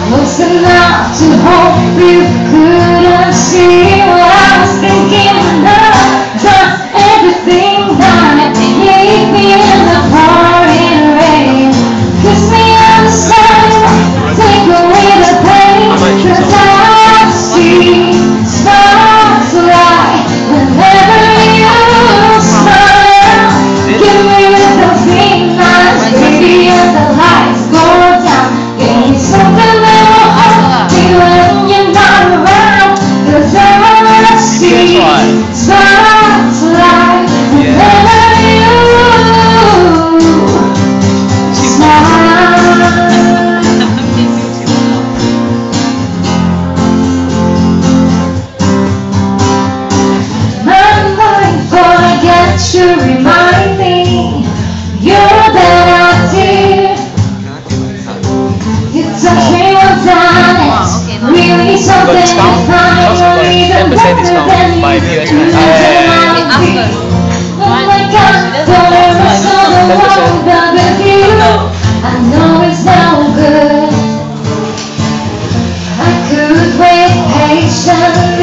Close enough to hope you couldn't see what I was thinking of. Just everything that leave me in the pouring rain. Kiss me on the side, take away the pain. 'Cause I see sparks light whenever you smile. Give me the thing that's baby as the lights go down. Give me something that will hold me when you're not around. 'Cause I see sparks light whenever you smile. My mind forget to remind me you're that I did. You touch me one time, it's really something. Finally, even better than you can. Oh my God, don't ever saw the world but with you. I know it's no good. I could wait patiently.